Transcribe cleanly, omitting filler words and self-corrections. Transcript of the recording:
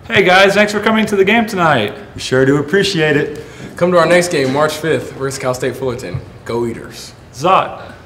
Hey guys, thanks for coming to the game tonight. We sure do appreciate it. Come to our next game, March 5th, versus Cal State Fullerton. Go Eaters. Zot.